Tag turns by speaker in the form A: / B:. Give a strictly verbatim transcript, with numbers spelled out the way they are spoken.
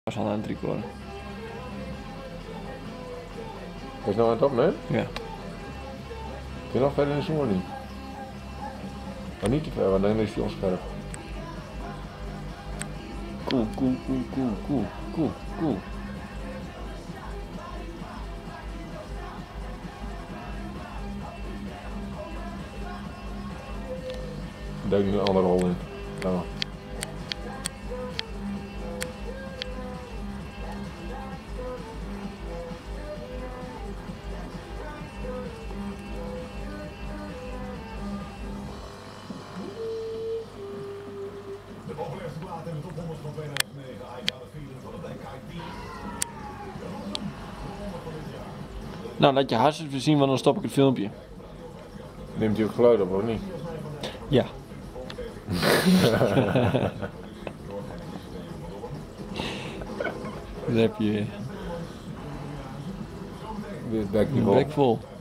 A: was al aan het recorden.
B: Is nou aan het opnemen?
A: Ja.
B: Kun je nog verder in de zomer niet? Maar niet te ver, want dan is hij onscherp.
A: Cool, cool, cool, cool, cool, cool, cool.
B: Duik nu een andere rol in. Nou.
C: De populairste plaat in de top honderd van tweeduizend negen. I got a feeling van de Black Eyed Peas. De honderd van dit jaar.
A: Nou, laat je hartstikke even zien, want dan stop ik het filmpje.
B: Neemt hij ook geluid op of niet?
A: Ja. Dat heb je
B: Weer bek
A: een bek vol.